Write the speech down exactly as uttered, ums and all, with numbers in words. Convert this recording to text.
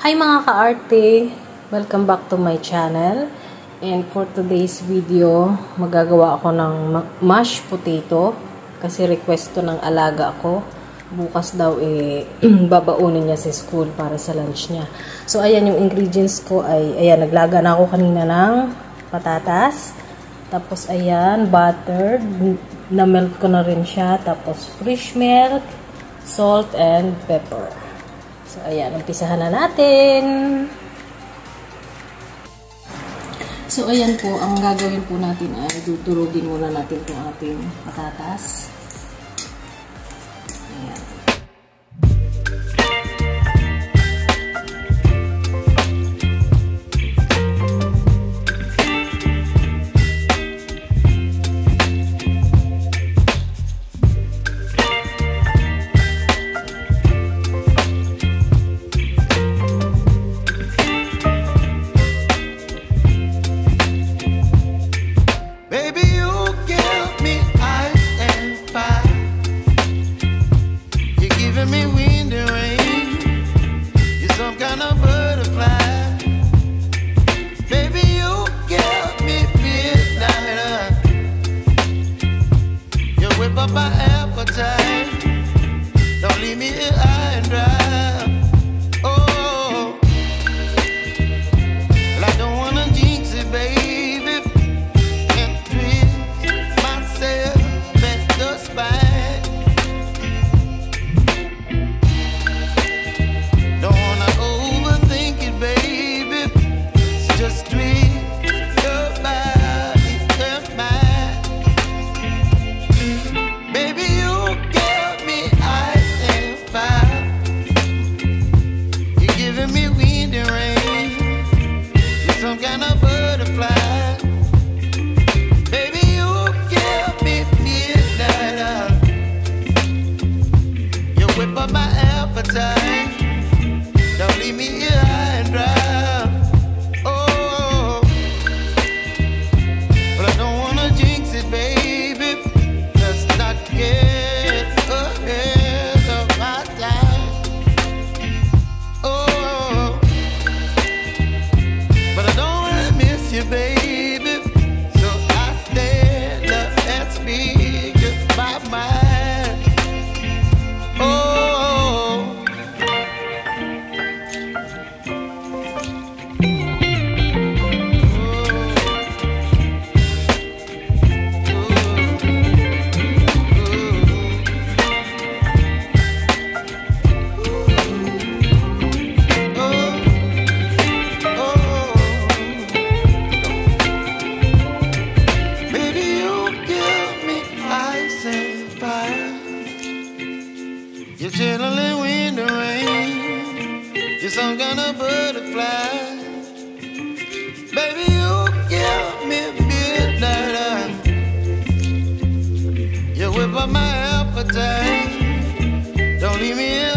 Hi mga ka-arte! Welcome back to my channel. And for today's video, magagawa ako ng mashed potato. Kasi request to ng alaga ko. Bukas daw eh, babaunin niya sa school para sa lunch niya. So ayan yung ingredients ko ay, ayan, naglaga na ako kanina ng patatas. Tapos ayan, butter. Na-melt ko na rin siya. Tapos fresh milk, salt, and pepper. So, ayan, umpisahan na natin. So, ayan po, ang gagawin po natin ay dudurugin muna natin itong ating patatas. Ayan. My appetite, don't leave me here high and dry. Oh, well, I don't wanna jinx it, baby, and twist myself at the spine. Don't wanna overthink it, baby, it's just twist your body and mine. Some kind of butterfly, baby, you give me midnight. You whip up my appetite, don't leave me here high and dry. Oh, but I don't wanna jinx it, baby. Let's not get ahead of my time. Oh, but I don't wanna miss you, baby. So I stand up and speak my mind. Oh, you're chilling in the rain. You're some kind of butterfly. Baby, you give me midnight. You whip up my appetite. Don't leave me